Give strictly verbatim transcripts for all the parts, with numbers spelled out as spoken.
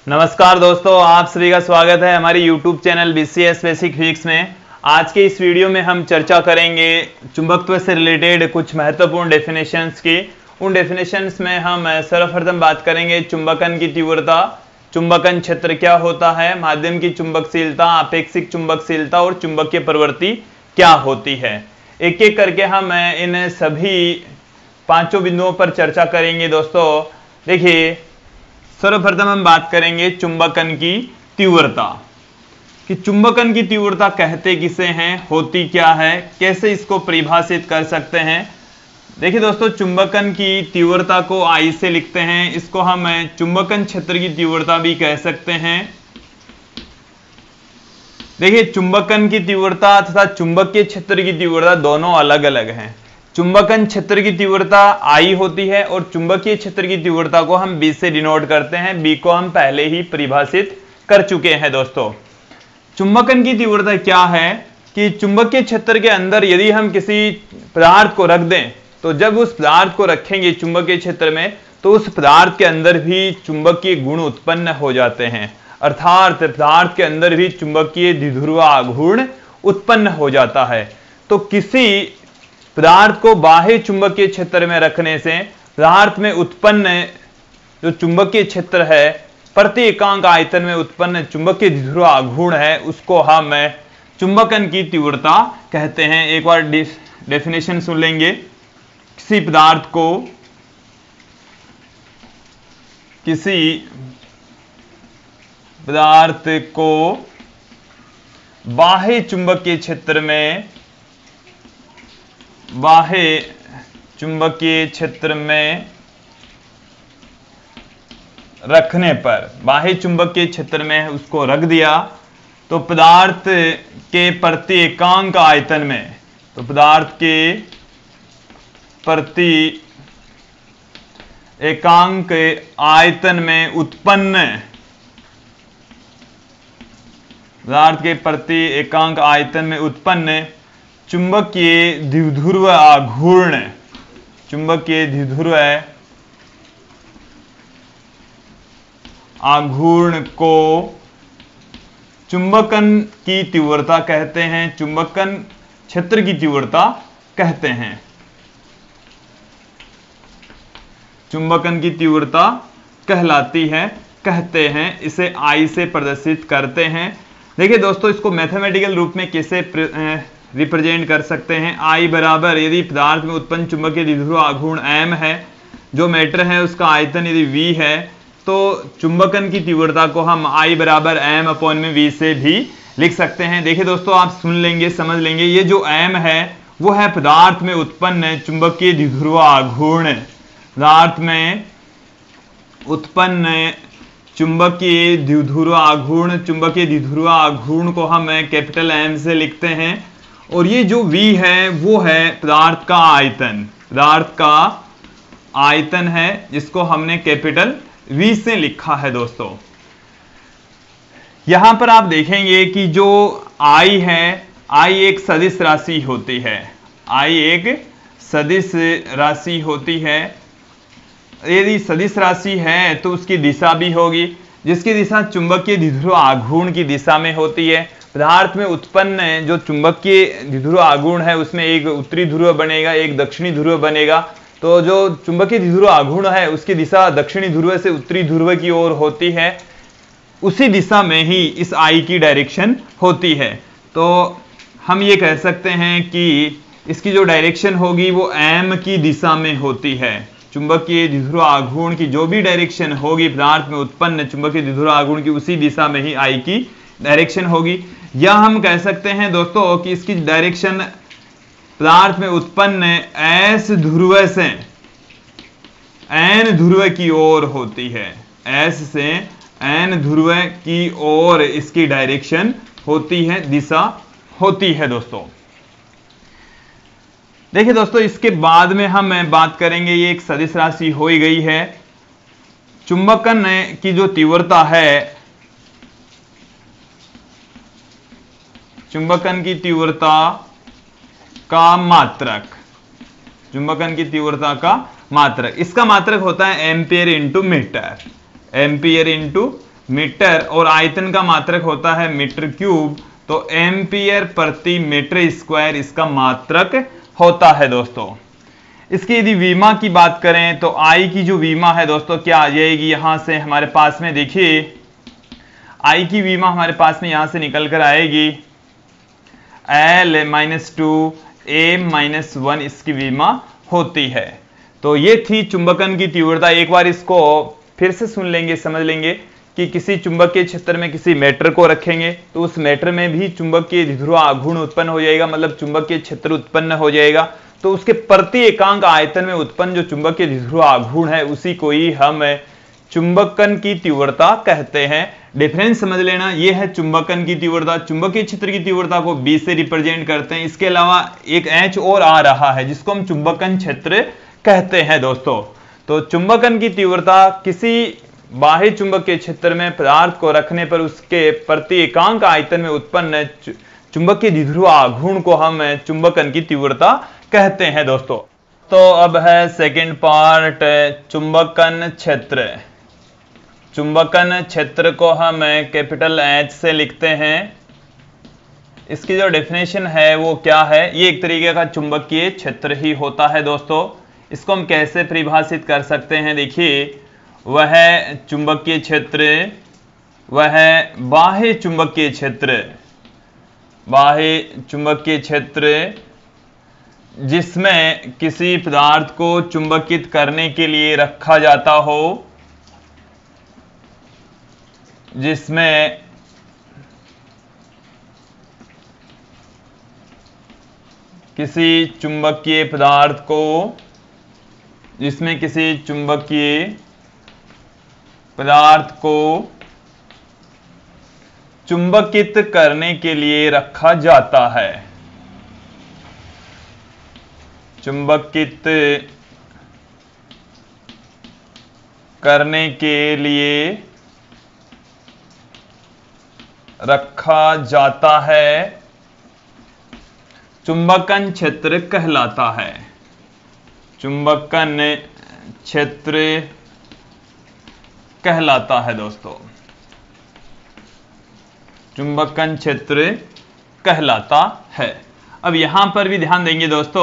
नमस्कार दोस्तों, आप सभी का स्वागत है हमारी YouTube channel BCS basic physics में। आज के इस वीडियो में हम चर्चा करेंगे चुंबकत्व से रिलेटेड कुछ महत्वपूर्ण डेफिनेशंस की। उन डेफिनेशंस में हम सर्वप्रथम बात करेंगे चुंबकन की तीव्रता, चुंबकन क्षेत्र क्या होता है, माध्यम की चुंबकशीलता, आपेक्षिक चुंबकशीलता और चुंबकीय प्रवृत्ति क्या होती है। एक एक करके हम इन सभी पांचों बिंदुओं पर चर्चा करेंगे। दोस्तों देखिए, सर्वप्रथम हम बात करेंगे चुंबकन की तीव्रता कि चुंबकन की तीव्रता कहते किसे हैं, होती क्या है, कैसे इसको परिभाषित कर सकते हैं। देखिए दोस्तों, चुंबकन की तीव्रता को आई से लिखते हैं। इसको हम चुंबकन क्षेत्र की तीव्रता भी कह सकते हैं। देखिए, चुंबकन की तीव्रता तथा चुंबकीय क्षेत्र की तीव्रता दोनों अलग अलग हैं। चुंबकन क्षेत्र की तीव्रता आई होती है और चुंबकीय क्षेत्र की तीव्रता को हम बी से डिनोट करते हैं। बी को हम पहले ही परिभाषित कर चुके हैं। दोस्तों, चुंबकन की तीव्रता क्या है कि चुंबकीय क्षेत्र के अंदर यदि हम किसी पदार्थ को रख दें तो जब उस पदार्थ को रखेंगे चुंबकीय क्षेत्र में तो उस पदार्थ के अंदर भी चुंबकीय गुण उत्पन्न हो जाते हैं, अर्थात पदार्थ के अंदर भी चुंबकीय द्विध्रुव आघूर्ण उत्पन्न हो जाता है। तो किसी पदार्थ को बाह्य चुंबकीय क्षेत्र में रखने से पदार्थ में उत्पन्न जो चुंबकीय क्षेत्र है, प्रति एकांक आयतन में उत्पन्न चुंबकीय द्विध्रुव आघूर्ण है, उसको हम चुंबकन की तीव्रता कहते हैं। एक बार डेफिनेशन सुन लेंगे। किसी पदार्थ को किसी पदार्थ को बाह्य चुंबकीय क्षेत्र में बाह्य चुंबकीय क्षेत्र में रखने पर, बाह्य चुंबकीय क्षेत्र में उसको रख दिया तो पदार्थ के प्रति एकांक आयतन में तो पदार्थ के प्रति एकांक आयतन में उत्पन्न पदार्थ के प्रति एकांक आयतन में उत्पन्न चुंबकीय द्विध्रुव आघूर्ण चुंबकीय द्विध्रुव आघूर्ण को चुंबकन की तीव्रता कहते हैं, चुंबकन क्षेत्र की तीव्रता कहते हैं। चुंबकन की तीव्रता कहलाती है, कहते हैं, इसे आई से प्रदर्शित करते हैं। देखिए दोस्तों, इसको मैथमेटिकल रूप में कैसे रिप्रेजेंट कर सकते हैं। आई बराबर, यदि पदार्थ में उत्पन्न चुंबकीय द्विध्रुव आघूर्ण एम है, जो मैटर है उसका आयतन यदि वी है, तो चुंबकन की तीव्रता को हम आई बराबर एम अपॉन में वी से भी लिख सकते हैं। देखिए दोस्तों, आप सुन लेंगे, समझ लेंगे। ये जो एम है वो है पदार्थ में उत्पन्न चुंबकीय द्विध्रुव आघूर्ण। पदार्थ में उत्पन्न चुंबकीय द्विध्रुव आघूर्ण चुंबकीय द्विध्रुव आघूर्ण को हम कैपिटल एम से लिखते हैं। और ये जो V है वो है पदार्थ का आयतन, पदार्थ का आयतन है, जिसको हमने कैपिटल V से लिखा है। दोस्तों, यहां पर आप देखेंगे कि जो I है, I एक सदिश राशि होती है। I एक सदिश राशि होती है। यदि सदिश राशि है तो उसकी दिशा भी होगी, जिसकी दिशा चुंबकीय द्विध्रुव आघूर्ण की दिशा में होती है। पदार्थ में उत्पन्न जो चुंबकीय द्विध्रुव आघूर्ण है उसमें एक उत्तरी ध्रुव बनेगा, एक दक्षिणी ध्रुव बनेगा। तो जो चुंबकीय द्विध्रुव आघूर्ण है उसकी दिशा दक्षिणी ध्रुव से उत्तरी ध्रुव की ओर होती है। उसी दिशा में ही इस आई की डायरेक्शन होती है। तो हम ये कह सकते हैं कि इसकी जो डायरेक्शन होगी वो एम की दिशा में होती है। चुंबकीय द्विध्रुव आघूर्ण की जो भी डायरेक्शन होगी पदार्थ में उत्पन्न चुंबकीय द्विध्रुव आघूर्ण की, उसी दिशा में ही आई की डायरेक्शन होगी। या हम कह सकते हैं दोस्तों कि इसकी डायरेक्शन पदार्थ में उत्पन्न एस ध्रुव से एन ध्रुव की ओर होती है। एस से एन ध्रुव की ओर इसकी डायरेक्शन होती है, दिशा होती है। दोस्तों देखिए दोस्तों, इसके बाद में हम बात करेंगे, ये एक सदिश राशि हो ही गई है। चुंबकन की जो तीव्रता है, चुंबकन की तीव्रता का मात्रक, चुंबकन की तीव्रता का मात्रक, इसका मात्रक होता है ampere into metre, ampere into metre और आयतन का मात्रक होता है मीटर क्यूब, तो एम्पियर प्रति मीटर स्क्वायर इसका मात्रक होता है दोस्तों। इसकी यदि विमा की बात करें तो आई की जो विमा है दोस्तों क्या आ जाएगी, यहां से हमारे पास में देखिए आई की विमा हमारे पास में यहां से निकल कर आएगी L minus two M minus one इसकी विमा होती है। तो ये थी चुंबकन की तीव्रता। एक बार इसको फिर से सुन लेंगे, समझ लेंगे कि किसी चुंबकीय क्षेत्र में किसी मैटर को रखेंगे तो उस मैटर में भी चुंबकीय द्विध्रुव आघूर्ण उत्पन्न हो जाएगा, मतलब चुंबकीय क्षेत्र उत्पन्न हो जाएगा। तो उसके प्रति एकांक आयतन में उत्पन्न जो चुंबकीय द्विध्रुव आघूर्ण है उसी को ही हम चुंबकन की तीव्रता कहते हैं। डिफरेंस समझ लेना, यह है चुंबकन की तीव्रता। चुंबकीय क्षेत्र की तीव्रता को बी से रिप्रेजेंट करते हैं। इसके अलावा एक एच और आ रहा है जिसको हम चुंबकन क्षेत्र कहते हैं दोस्तों। तो चुंबकन की तीव्रता किसी बाह्य चुंबकीय क्षेत्र में पदार्थ को रखने पर उसके प्रति एकांक आयतन में उत्पन्न चुंबकीय द्विध्रुव आघूर्ण को हम चुंबकन की तीव्रता कहते हैं दोस्तों। तो अब है सेकंड पार्ट, चुंबकन क्षेत्र। चुंबकन क्षेत्र को हम कैपिटल एच से लिखते हैं। इसकी जो डेफिनेशन है वो क्या है, ये एक तरीके का चुंबकीय क्षेत्र ही होता है दोस्तों। इसको हम कैसे परिभाषित कर सकते हैं, देखिए वह चुंबकीय क्षेत्र, वह बाह्य चुंबकीय क्षेत्र, बाह्य चुंबकीय क्षेत्र जिसमें किसी पदार्थ को चुंबकित करने के लिए रखा जाता हो, जिसमें किसी चुंबकीय पदार्थ को जिसमें किसी चुंबकीय पदार्थ को चुंबकित करने के लिए रखा जाता है, चुंबकित करने के लिए रखा जाता है, चुंबकन क्षेत्र कहलाता है। चुंबकन क्षेत्र कहलाता है दोस्तों, चुंबकन क्षेत्र कहलाता है। अब यहां पर भी ध्यान देंगे दोस्तों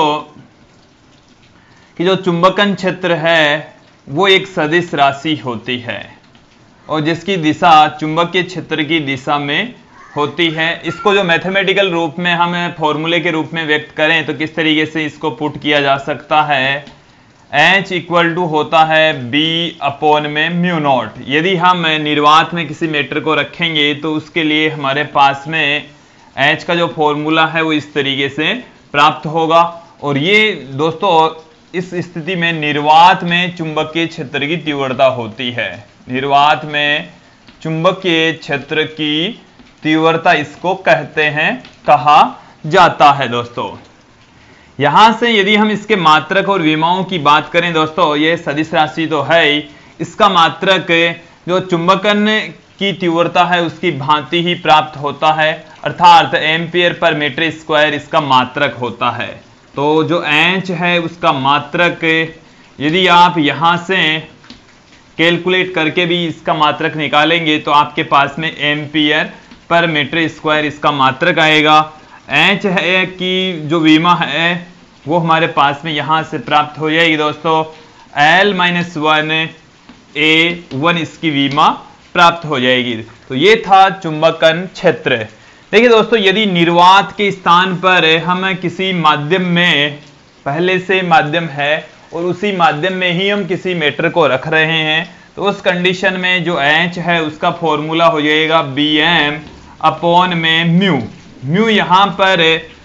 कि जो चुंबकन क्षेत्र है वो एक सदिश राशि होती है और जिसकी दिशा चुंबकीय क्षेत्र की दिशा में होती है। इसको जो मैथमेटिकल रूप में हम फॉर्मूले के रूप में व्यक्त करें तो किस तरीके से इसको पुट किया जा सकता है, H इक्वल टू होता है B अपॉन में म्यू नॉट। यदि हम निर्वात में किसी मैटर को रखेंगे तो उसके लिए हमारे पास में H का जो फॉर्मूला है वो इस तरीके से प्राप्त होगा। और ये दोस्तों इस स्थिति में निर्वात में चुंबकीय क्षेत्र की तीव्रता होती है, निर्वात में चुंबकीय क्षेत्र की तीव्रता इसको कहते हैं, कहा जाता है दोस्तों। यहां से यदि हम इसके मात्रक और विमाओं की बात करें दोस्तों, ये सदिश राशि तो है ही, इसका मात्रक जो चुंबकन की तीव्रता है उसकी भांति ही प्राप्त होता है, अर्थात एम्पियर पर मीटर स्क्वायर इसका मात्रक होता है। तो जो एच है उसका मात्रक यदि आप यहां से कैलकुलेट करके भी इसका मात्रक निकालेंगे तो आपके पास में एम्पियर पर मीटर स्क्वायर इसका मात्रक आएगा। एच है कि जो विमा है वो हमारे पास में यहां से प्राप्त हो जाएगी दोस्तों, L minus one A one इसकी विमा प्राप्त हो जाएगी। तो ये था चुंबकन क्षेत्र। देखिए दोस्तों, यदि निर्वात के स्थान पर हम किसी माध्यम में, पहले से माध्यम है और उसी माध्यम में ही हम किसी मैटर को रख रहे हैं तो उस कंडीशन में जो एच है उसका फॉर्मूला हो जाएगा बी एम अपॉन में म्यू। म्यू यहां पर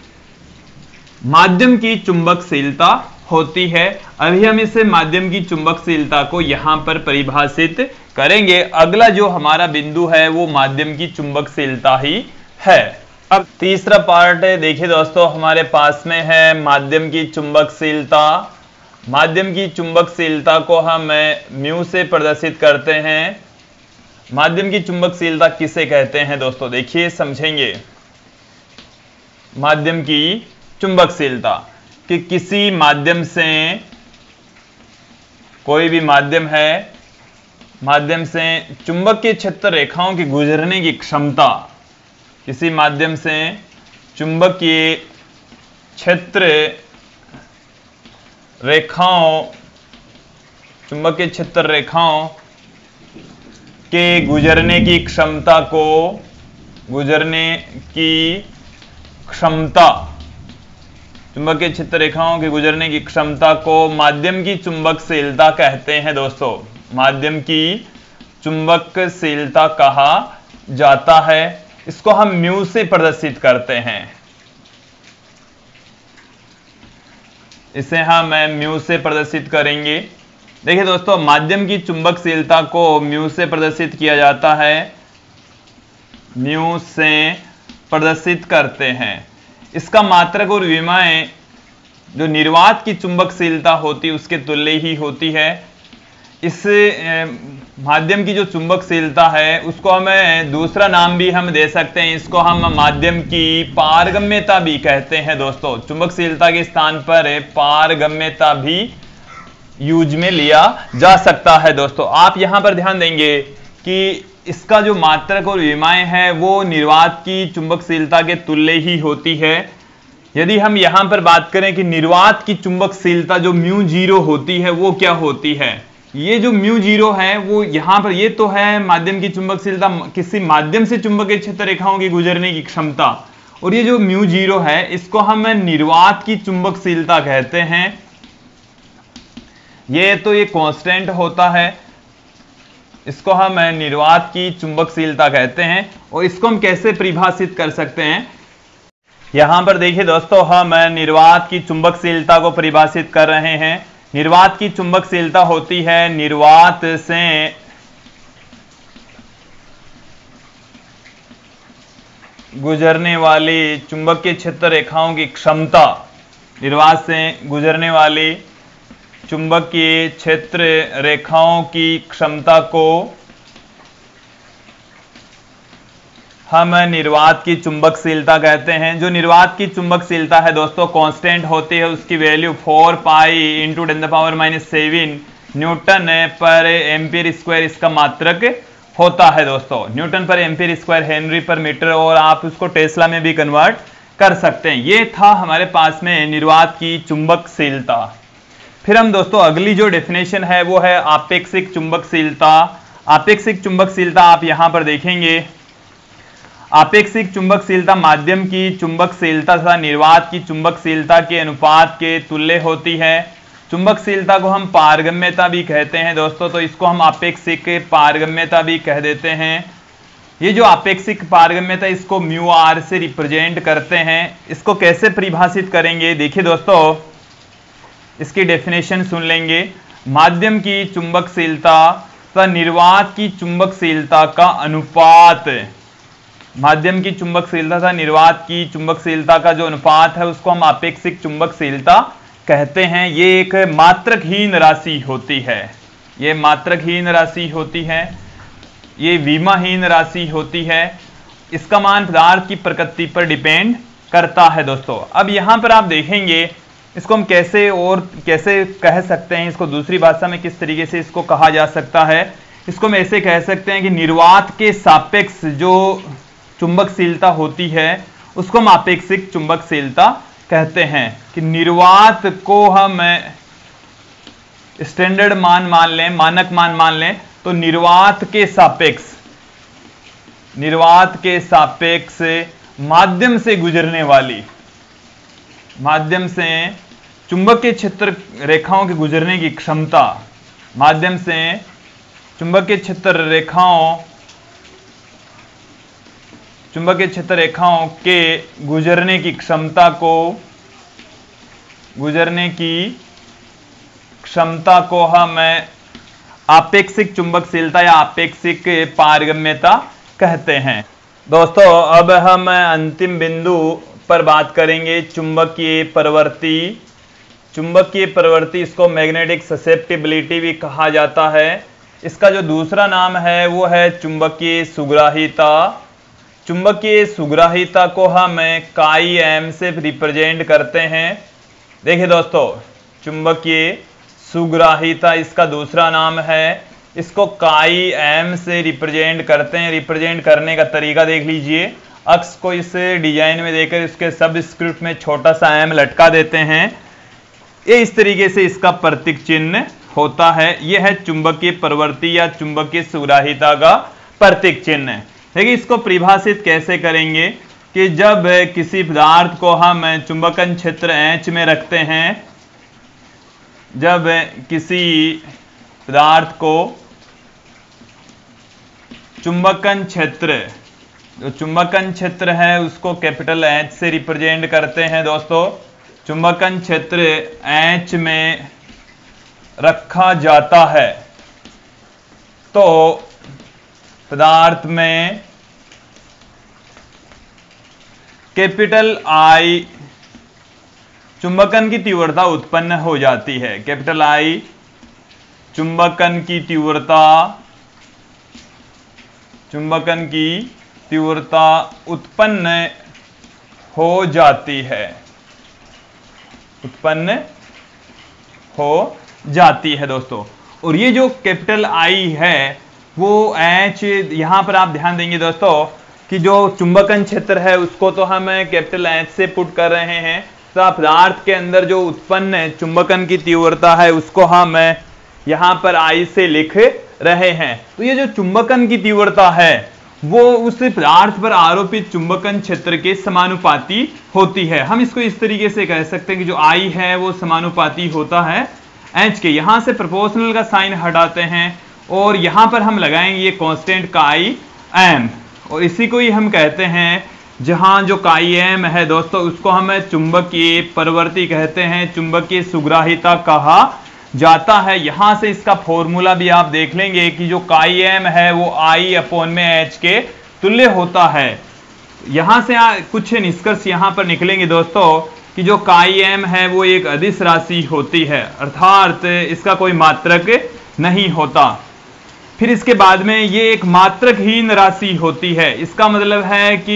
माध्यम की चुंबकशीलता होती है। अभी हम इस माध्यम की चुंबकशीलता को यहां पर परिभाषित करेंगे। अगला जो हमारा बिंदु है वो माध्यम की चुंबकशीलता ही है। अब तीसरा पार्ट है, देखिए दोस्तों हमारे पास में है माध्यम की चुंबकशीलता। माध्यम की चुंबकशीलता को हम म्यू से प्रदर्शित करते हैं। माध्यम की चुंबकशीलता किसे कहते हैं दोस्तों, देखिए समझेंगे। माध्यम की चुंबकशीलता कि किसी माध्यम से, कोई भी माध्यम है माध्यम से चुंबकीय क्षेत्र रेखाओं की गुजरने की क्षमता, किसी माध्यम से चुंबकीय क्षेत्र रेखाओं चुंबकीय क्षेत्र रेखाओं के गुजरने की क्षमता को गुजरने की क्षमता चुंबकीय क्षेत्र रेखाओं के गुजरने की क्षमता को माध्यम की चुंबकशीलता कहते हैं दोस्तों। माध्यम की चुंबकशीलता कहा जाता है। इसको हम म्यू से प्रदर्शित करते हैं। इसे हम म्यू से प्रदर्शित करेंगे। देखिए दोस्तों, माध्यम की चुंबकशीलता को म्यू से प्रदर्शित किया जाता है। म्यू से प्रदर्शित करते हैं। इसका मात्रक और विमाएं जो निर्वात की चुंबकशीलता होती है उसके तुल्य ही होती है। इस माध्यम की जो चुंबकशीलता है उसको हमें दूसरा नाम भी हम दे सकते हैं। इसको हम माध्यम की पारगम्यता भी कहते हैं दोस्तों। चुंबकशीलता के स्थान पर पारगम्यता भी यूज में लिया जा सकता है दोस्तों। आप यहां पर ध्यान देंगे कि इसका जो मात्रक और विमाएं है वो निर्वात की चुंबकशीलता के तुल्य ही होती है। यदि हम यहां पर बात करें कि निर्वात की चुंबकशीलता जो म्यू जीरो होती है वो क्या होती है, ये जो म्यू जीरो है वो यहां पर, ये तो है माध्यम की चुंबकशीलता, किसी माध्यम से चुंबकीय क्षेत्र रेखाओं की गुजरने की क्षमता, और ये जो म्यू जीरो है इसको हम निर्वात की चुंबकशीलता कहते हैं। ये तो ये कांस्टेंट होता है, इसको हम निर्वात की चुंबकशीलता कहते हैं। और इसको हम कैसे परिभाषित कर सकते हैं, यहां पर देखिए दोस्तों, हम निर्वात की चुंबकशीलता को परिभाषित कर रहे हैं। निर्वात की चुंबकशीलता होती है निर्वात से गुजरने वाली चुंबकीय क्षेत्र रेखाओं की क्षमता। निर्वात से गुजरने वाली चुंबकीय क्षेत्र रेखाओं की क्षमता को हम निर्वात की चुंबकशीलता कहते हैं। जो निर्वात की चुंबकशीलता है दोस्तों कांस्टेंट होती है, उसकी value four pi into ten the power minus seven newton पर एम्पीयर स्क्वायर इसका मात्रक होता है दोस्तों। न्यूटन पर एम्पीयर स्क्वायर हेनरी पर मीटर, और आप उसको टेस्ला में भी कन्वर्ट कर सकते हैं। ये था हमारे पास में निर्वात की चुंबकशीलता। फिर हम दोस्तों अगली जो डेफिनेशन है वो है आपेक्षिक चुंबकशीलता। आपेक्षिक चुंबकशीलता आप यहां पर देखेंगे, आपेक्षिक चुंबकशीलता माध्यम की चुंबकशीलता तथा निर्वात की चुंबकशीलता के अनुपात के तुल्य होती है। चुंबकशीलता को हम पारगम्यता भी कहते हैं दोस्तों, तो इसको हम आपेक्षिक पारगम्यता भी कह देते हैं। ये जो आपेक्षिक पारगम्यता इसको म्यू आर से रिप्रेजेंट करते हैं। इसको कैसे परिभाषित करेंगे, देखिए दोस्तों, इसकी डेफिनेशन सुन लेंगे। माध्यम की चुंबकशीलता तथा निर्वात की चुंबकशीलता का अनुपात, माध्यम की चुंबकशीलता तथा निर्वात की चुंबकशीलता का जो अनुपात है उसको हम आपेक्षिक चुंबकशीलता कहते हैं। ये एक मात्रकहीन राशि होती है, ये मात्रकहीन राशि होती है, ये विमाहीन राशि होती है। इसका मान पदार्थ की प्रकृति पर डिपेंड करता है दोस्तों। अब यहां पर आप देखेंगे इसको हम कैसे और कैसे कह सकते हैं, इसको दूसरी भाषा में किस तरीके से इसको कहा जा सकता है। इसको हम ऐसे कह सकते हैं कि निर्वात के सापेक्ष जो चुंबकशीलता होती है उसको हम आपेक्षिक चुंबकशीलता कहते हैं। कि निर्वात को हम स्टैंडर्ड मान मान लें, मानक मान मान लें, तो निर्वात के सापेक्ष निर्वात के सापेक्ष माध्यम से गुजरने वाली माध्यम से चुंबकीय क्षेत्र रेखाओं के गुजरने की क्षमता, माध्यम से चुंबकीय क्षेत्र रेखाओं चुंबकीय क्षेत्र रेखाओं के गुजरने की क्षमता को गुजरने की क्षमता को हम आपेक्षिक चुंबकशीलता या आपेक्षिक पारगम्यता कहते हैं। दोस्तों अब हम अंतिम बिंदु पर बात करेंगे, चुंबकीय प्रवृत्ति। चुंबकीय प्रवृत्ति, इसको मैग्नेटिक ससेप्टिबिलिटी भी कहा जाता है। इसका जो दूसरा नाम है वो है चुंबकीय सुग्राहिता। चुंबकीय सुग्राहिता को हम काई एम से रिप्रेजेंट करते हैं। देखिए दोस्तों, चुंबकीय सुग्राहिता इसका दूसरा नाम है इसको काई एम से रिप्रेजेंट करते हैं। रिप्रेजेंट करने का तरीका देख लीजिए, अक्स को इस डिजाइन में देकर इसके सब स्क्रिप्ट में छोटा सा एम लटका देते हैं। ये इस तरीके से इसका प्रतीक चिन्ह होता है। यह है चुंबकीय प्रवृत्ति या चुंबकीय सुग्राहिता का प्रतीक चिन्ह। देखिए इसको परिभाषित कैसे करेंगे कि जब किसी पदार्थ को हम चुंबकन क्षेत्र एच में रखते हैं, जब किसी पदार्थ को चुंबकन क्षेत्र, जो चुंबकन क्षेत्र है उसको कैपिटल एच से रिप्रेजेंट करते हैं दोस्तों। चुंबकन क्षेत्र एच में रखा जाता है तो पदार्थ में कैपिटल आई चुंबकन की तीव्रता उत्पन्न हो जाती है। कैपिटल आई चुंबकन की तीव्रता चुंबकन की तीव्रता उत्पन्न हो जाती है उत्पन्न हो जाती है दोस्तों। और ये जो कैपिटल आई है वो एच, यहां पर आप ध्यान देंगे दोस्तों कि जो चुंबकन क्षेत्र है उसको तो हम कैपिटल एच से पुट कर रहे हैं, तो पदार्थ के अंदर जो उत्पन्न चुंबकन की तीव्रता है उसको हम यहां पर आई से लिख रहे हैं। तो ये जो चुंबकन की तीव्रता है वो उस पदार्थ पर आरोपित चुंबकन क्षेत्र के समानुपाती होती है। हम इसको इस तरीके से कह सकते हैं कि जो आई है वो समानुपाती होता है एच के। यहां से प्रोपोर्शनल का साइन हटाते हैं और यहां पर हम लगाएंगे ये कांस्टेंट काई एम, और इसी को ही हम कहते हैं, जहां जो काई एम है दोस्तों उसको हम चुंबकीय प्रवृत्ति कहते हैं, चुंबकीय सुग्राहिता कहा जाता है। यहां से इसका फॉर्मूला भी आप देख लेंगे कि जो काई एम है वो आई अपॉन में एच के तुल्य होता है। यहां से कुछ निष्कर्ष यहां पर निकलेंगे दोस्तों कि जो काई एम है वो एक अदिश राशि होती है, अर्थात इसका कोई मात्रक नहीं होता। फिर इसके बाद में ये एक मात्रकहीन राशि होती है। इसका मतलब है कि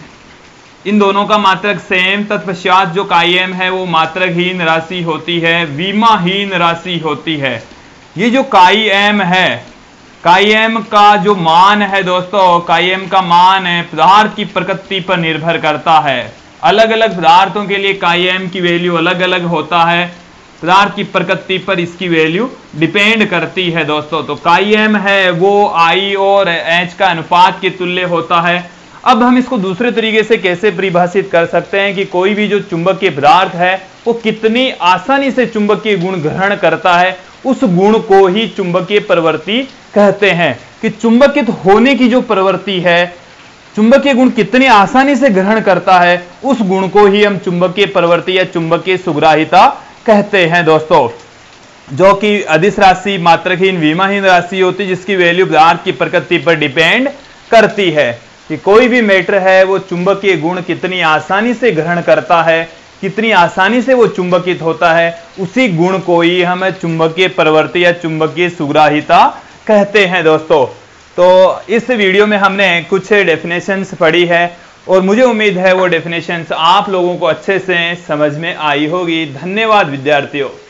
इन दोनों का मात्रक सेम, तत्पश्चात जो काई एम है वो मात्रकहीन राशि होती है, विमाहीन राशि होती है। ये जो काई एम है, काई एम का जो मान है दोस्तों, काई एम का मान है पदार्थ की प्रकृति पर निर्भर करता है। अलग अलग पदार्थों के लिए काई एम की वैल्यू अलग अलग होता है, पदार्थ की प्रकृति पर इसकी वैल्यू डिपेंड करती है दोस्तों। तो काई एम है वो आई और एच का अनुपात के तुल्य होता है। अब हम इसको दूसरे तरीके से कैसे परिभाषित कर सकते हैं कि कोई भी जो चुंबकीय पदार्थ है वो कितनी आसानी से चुंबकीय गुण ग्रहण करता है, उस गुण को ही चुंबकीय प्रवृत्ति कहते हैं। कि चुंबकित होने की जो प्रवृत्ति है, चुंबकीय गुण कितनी आसानी से ग्रहण करता है, उस गुण को ही हम चुंबकीय प्रवृत्ति या चुंबकीय सुग्राहिता कहते हैं दोस्तों। जो कि अदिश राशि, मात्रकहीन, विमाहीन राशि होती है, जिसकी वैल्यू पदार्थ की प्रकृति पर डिपेंड करती है कि कोई भी मैटर है वो चुंबकीय गुण कितनी आसानी से ग्रहण करता है, कितनी आसानी से वो चुंबकित होता है, उसी गुण को ही हम चुंबकीय प्रवृत्ति या चुंबकीय सुग्राहिता कहते हैं दोस्तों। तो इस वीडियो में हमने कुछ डेफिनेशंस पढ़ी है और मुझे उम्मीद है वो डेफिनेशंस आप लोगों को अच्छे से समझ में आई होगी। धन्यवाद विद्यार्थियों।